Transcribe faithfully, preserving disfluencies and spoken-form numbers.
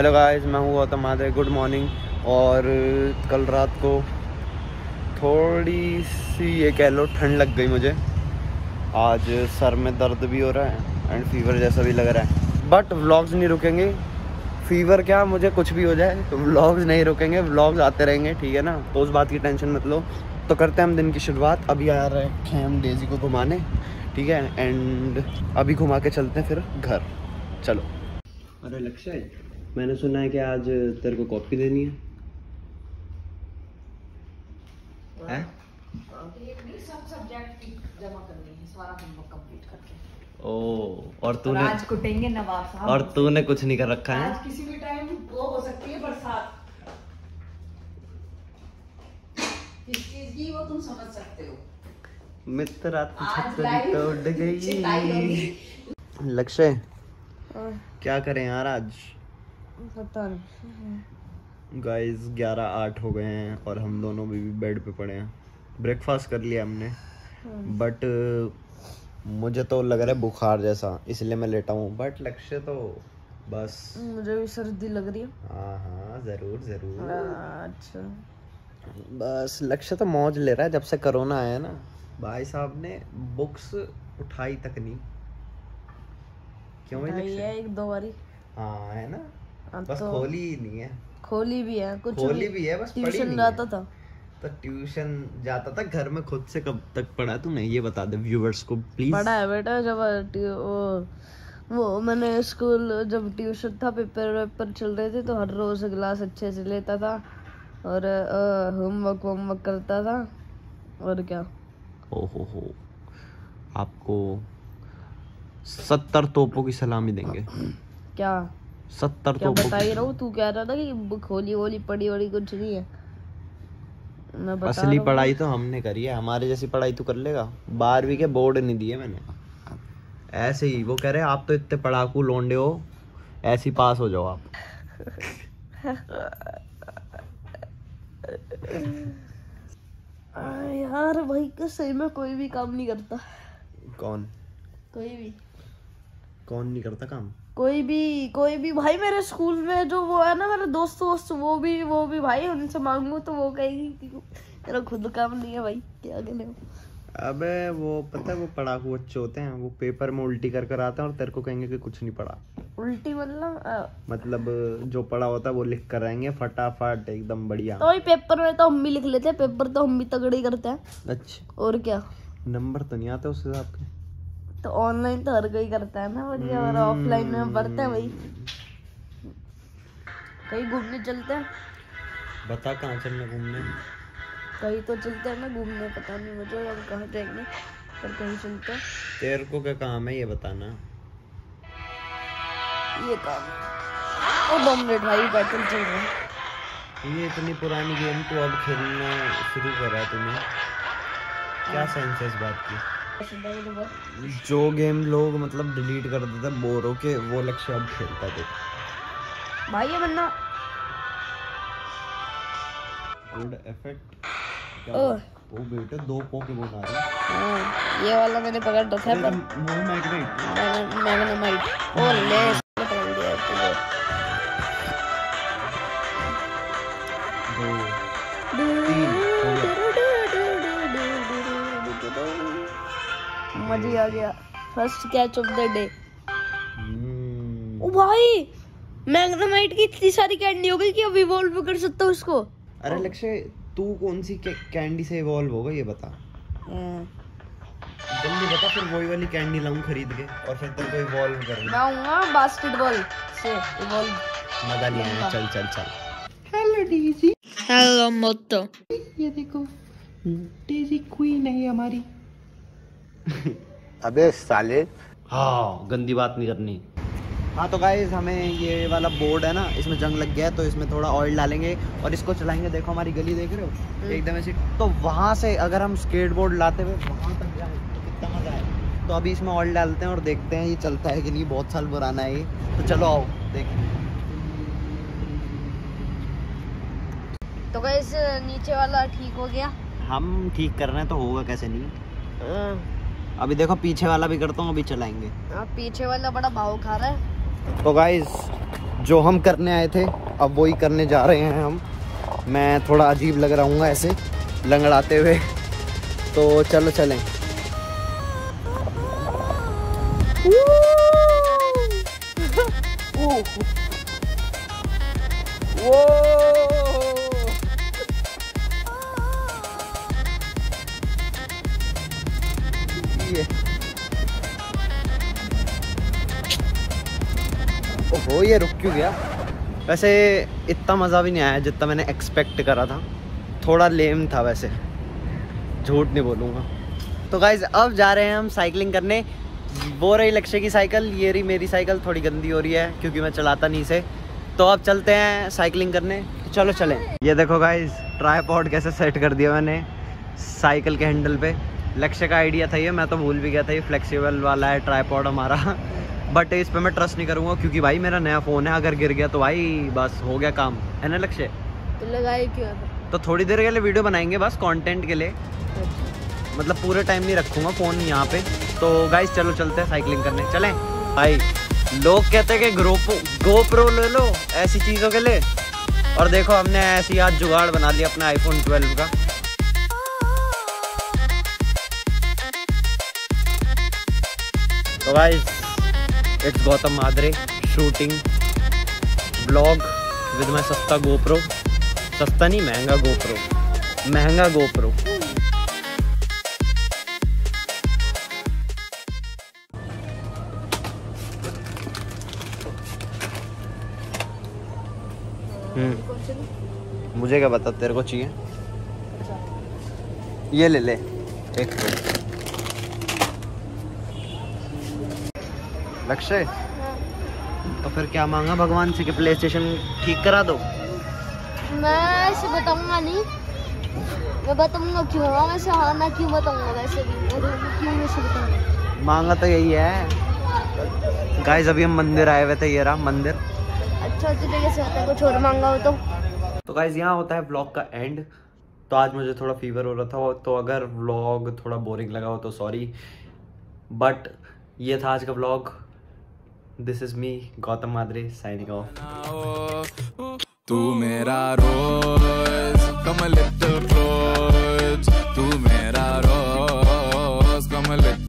Hello guys, मैं हूँ Gautam Mahadev. Good morning. और कल रात को थोड़ी सी ये कह लो ठंड लग गई मुझे। आज सर में दर्द भी हो रहा है एंड फीवर जैसा भी लग रहा है, बट व्लॉग्स नहीं रुकेंगे। फीवर क्या, मुझे कुछ भी हो जाए तो व्लॉग्स नहीं रुकेंगे, व्लॉग्स आते रहेंगे, ठीक है ना। तो उस बात की टेंशन मत लो। तो करते हैं हम दिन की शुरुआत। अभी आ रहे हैं हम डेजी को घुमाने, ठीक है, एंड अभी घुमा के चलते हैं फिर घर। चलो। अरे लक्ष्य, मैंने सुना है कि आज तेरे को कॉपी देनी है, हैं? सब सब्जेक्ट जमा करनी है, सारा होमवर्क कंप्लीट करके। ओ, और तूने आज कुटेंगे नवाब साहब। और तूने कुछ नहीं कर रखा है। आज किसी भी टाइम वो हो सकती है बरसात, किस चीज की वो तुम समझ सकते हो। मित्र छतरी तो उड़ गई। लक्ष्य, क्या करें यार आज? पता नहीं गाइस, ग्यारह आठ हो गए हैं और हम दोनों भी बेड पे पड़े हैं। ब्रेकफास्ट कर लिया हमने, बट मुझे तो लग रहा है बुखार जैसा, इसलिए मैं लेटा हूँ। बट लक्ष्य तो बस, मुझे भी सर्दी लग रही है। हाँ हाँ, जरूर जरूर। अच्छा, बस लक्ष्य तो मौज ले रहा है। जब से कोरोना आया ना, भाई साहब ने बुक्स उठाई तक नहीं। क्यों भाई लक्ष्य? है एक दो बारी। हाँ है ना, बस तो खोली ही नहीं है। खोली भी है, कुछ खोली भी है, बस पढ़ी ट्यूशन नहीं जाता है। था तो ट्यूशन जाता था, घर में खुद से कब तक पढ़ा तूने? ये बता दे व्यूअर्स को प्लीज। पढ़ा है बेटा, जब वो वो मैंने स्कूल जब ट्यूशन था, पेपर वेपर चल रहे थे तो हर रोज क्लास अच्छे से लेता था और होमवर्क होमवर्क करता था। और क्या, ओ हो हो, आपको सत्तर तोपों की सलामी देंगे। क्या सत्तर क्या तोपों बता ही की। रहा हूँ, तू कह रहा था कि बुक खोली वोली पढ़ी वड़ी कुछ नहीं है। मैं बता असली रहा हूँ। पढ़ाई तो हमने करी है, हमारे जैसी पढ़ाई तू कर लेगा? बारहवीं के बोर्ड नहीं दिए मैंने। ऐसे ही वो कह रहे आप तो इतने पढ़ाकू लोंडे हो, ऐसे ही पास हो जाओ आप। आ, यार भाई का सही में कोई भी काम नहीं करता। कौन कोई भी कौन नहीं करता काम? कोई भी कोई भी भाई, मेरे स्कूल में जो वो है ना, मेरे दोस्त दोस्त वो भी वो भी भाई, उनसे मांगू तो वो कहेगी कि मेरा खुद काम नहीं है। भाई क्या करे। अबे वो पता है, वो पढ़ाकू बच्चे होते हैं, वो पेपर में उल्टी कर कर आते हैं और तेरे को कहेंगे कि कुछ नहीं पढ़ा। उल्टी मतलब मतलब जो पढ़ा होता है वो लिख कर आएंगे फटाफट, एकदम बढ़िया। तो वही पेपर में तो हम भी लिख लेते हैं, पेपर तो हम भी तगड़े ही करते हैं। अच्छा, और क्या, नंबर तो नहीं आते उस हिसाब के। तो ऑनलाइन तो हर कोई करता है ना बढ़िया, और ऑफलाइन में पढ़ते हैं भाई। कहीं घूमने चलते हैं? बता कहाँ चलना घूमने? कहीं तो चलते हैं ना घूमने, पता नहीं मुझे हम कहाँ जाएंगे, पर कहीं चलते हैं। तेरे को क्या काम है ये बताना। ये काम है। और दो मिनट भाई, बैटल चल रहा है। ये इतनी पुरानी गेम तू अब खेलना शुरू कर रहा है, तुम्हें क्या सेंस है इस बात की? जो गेम लोग मतलब डिलीट कर देते बोर हो के, वो लक्ष्य अब खेलता है। देख भाई ये बंदा गुड इफेक्ट क्या? ओह। वो बेटे दो पोकेमोन आ रहे हैं। हाँ, ये वाला मैंने पकड़ रखा है, पर वो मैग्नेट मैंने मैंने माइट ओ ले पकड़ लिया तुझे। दो तीन हो गया। मजा आ गया। First catch of the day. ओ भाई, मैग्नेमाइट की इतनी सारी कैंडी हो गई कि अब इवॉल्व कर सकता हूँ उसको। अरे लक्ष्य, तू कौन सी कैंडी से इवॉल्व होगा ये बता जल्दी बता, फिर वही वाली कैंडी लाऊं खरीद के और फिर तेरे को इवॉल्व करूंगा। मैं आऊंगा बास्केटबॉल से इवॉल्व। मजा नहीं आया। चल चल चल। Hello Daisy. Hello Moto. ये देखो, डेजी क्वीन है हमारी। अबे साले, हाँ गंदी बात नहीं करनी। हाँ तो गाइस, हमें ये वाला बोर्ड है ना, इसमें जंग लग गया है, तो इसमें थोड़ा ऑयल डालेंगे और इसको चलाएंगे। देखो हमारी गली देख रहे हो, एकदम ऐसी। तो वहाँ से अगर हम स्केट बोर्ड लाते हुए वहाँ तक जाए तो कितना मजा आए। तो अभी इसमें ऑयल डालते हैं और देखते हैं ये चलता है कि नहीं। बहुत साल पुराना है ये, तो चलो आओ देखते हैं। तो गाइस नीचे वाला ठीक हो गया। हम ठीक कर रहे हैं तो होगा कैसे नहीं। अभी देखो पीछे वाला भी करता हूँ, अभी चलाएंगे। पीछे वाला बड़ा भाव खा रहा है। तो गाइस जो हम करने आए थे अब वही करने जा रहे हैं हम। मैं थोड़ा अजीब लग रहा हूँ ऐसे लंगड़ाते हुए, तो चलो चलें। ओहो ये रुक क्यों गया? वैसे इतना मज़ा भी नहीं आया जितना मैंने एक्सपेक्ट करा था, थोड़ा लेम था वैसे, झूठ नहीं बोलूँगा। तो गाइज अब जा रहे हैं हम साइकिलिंग करने। वो रही लक्ष्य की साइकिल, ये रही मेरी साइकिल, थोड़ी गंदी हो रही है क्योंकि मैं चलाता नहीं इसे। तो अब चलते हैं साइकिलिंग करने, चलो चलें। ये देखो गाइज ट्राइपॉड कैसे सेट कर दिया मैंने साइकिल के हैंडल पे। लक्ष्य का आइडिया था ये, मैं तो भूल भी गया था ये फ्लेक्सिबल वाला है ट्राइपॉड हमारा। बट इस पे मैं ट्रस्ट नहीं करूँगा क्योंकि भाई मेरा नया फ़ोन है, अगर गिर गया तो भाई बस हो गया काम, है ना लक्ष्य? तो लगाए क्यों? तो थोड़ी देर के लिए वीडियो बनाएंगे बस कंटेंट के लिए, मतलब पूरे टाइम नहीं रखूँगा फ़ोन यहाँ पे। तो गाइस चलो चलते हैं साइकिलिंग करने, चलें भाई। लोग कहते हैं कि ग्रोपो गोप्रो ले लो ऐसी चीज़ों के लिए, और देखो हमने ऐसी आज जुगाड़ बना लिया अपने आईफोन ट्वेल्व का। तो guys it's Gautam Madre shooting blog with my सस्ता गोप्रो, सस्ता नहीं महंगा गोप्रो, महंगा गोप्रो। हम्म मुझे क्या बता, तेरे को चाहिए? ये ले ले एक तो। लक्ष्य तो फिर क्या मांगा भगवान से कि प्ले स्टेशन ठीक करा दो? मैं ऐसे बताऊंगा नहीं, मैं बताऊंगा क्यों होगा, मैं से हाँ ना क्यों बताऊंगा, वैसे भी क्यों वैसे बताऊंगा। मांगा तो यही है। गाइस अभी हम मंदिर आए हुए थे, ये रहा मंदिर। अच्छा तुझे कैसे होता है, कुछ और मांगा हो तो? तो गाइस यहाँ होता है व्लॉग का एंड। तो आज मुझे थोड़ा फीवर हो रहा था, तो अगर व्लॉग थोड़ा बोरिंग लगा हो तो सॉरी, बट ये था आज का vlog. This is me Gautam Madre signing off. तू मेरा रोज कम लिटिल